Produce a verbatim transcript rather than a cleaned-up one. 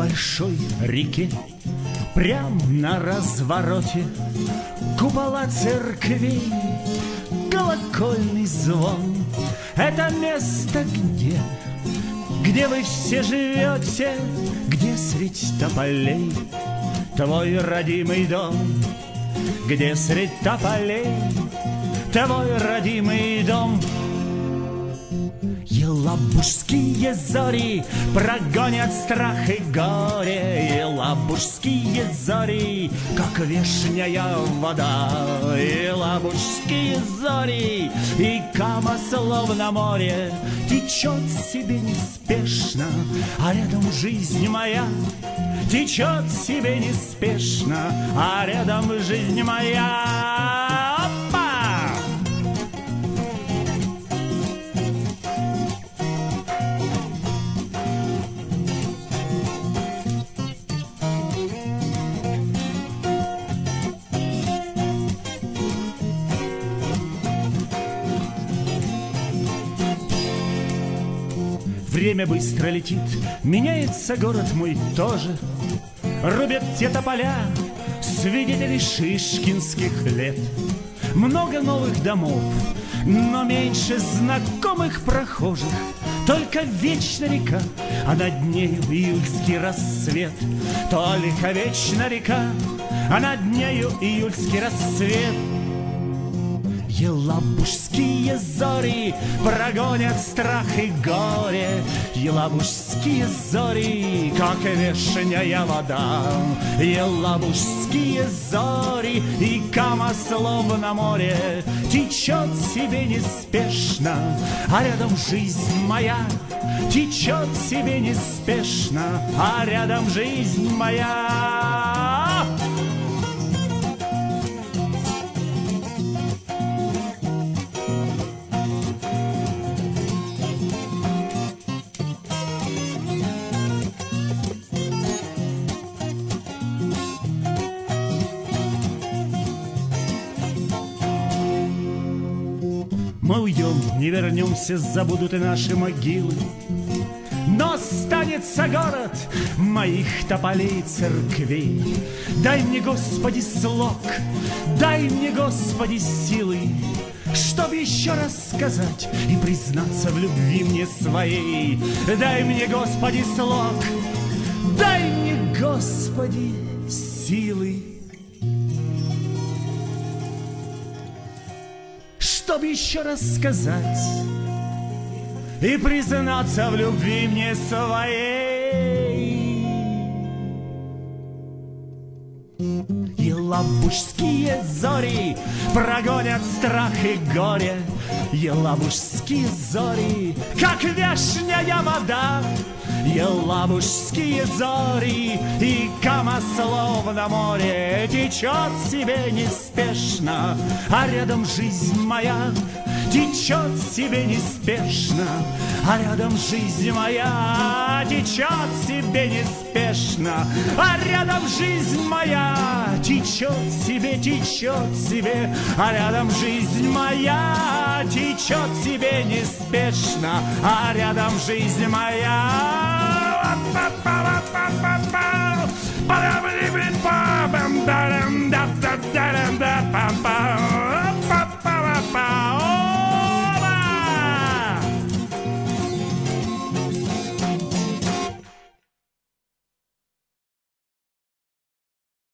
большой реке, прям на развороте, купола церквей, колокольный звон. Это место где, где вы все живете, где средь тополей твой родимый дом, где средь тополей твой родимый дом. Елабужские зори прогонят страх и горе, Елабужские зори, как вешняя вода. Елабужские зори, и Кама словно море течет себе неспешно, а рядом жизнь моя течет себе неспешно, а рядом жизнь моя. Время быстро летит, меняется город мой тоже. Рубят те тополя, свидетели шишкинских лет. Много новых домов, но меньше знакомых прохожих. Только вечна река, а над нею июльский рассвет. Только вечна река, а над нею июльский рассвет. Елабужские зори прогонят страх и горе, Елабужские зори, как вешняя вода. Елабужские зори, и Кама словно море течет себе неспешно, а рядом жизнь моя течет себе неспешно, а рядом жизнь моя. Мы уйдем, не вернемся, забудут и наши могилы, но останется город моих тополей и церквей. Дай мне, Господи, слог, дай мне, Господи, силы, чтоб еще раз сказать и признаться в любви мне своей. Дай мне, Господи, слог, дай мне, Господи, силы, чтоб еще раз сказать и признаться в любви мне своей. Елабужские зори прогонят страх и горе, Елабужские зори, как вешняя вода. Елабужские зори, и Кама словно море течет себе неспешно, а рядом жизнь моя течет себе неспешно, а рядом жизнь моя течет себе неспешно, а рядом жизнь моя течет себе, течет себе, а рядом жизнь моя течет себе неспешно, а рядом жизнь моя.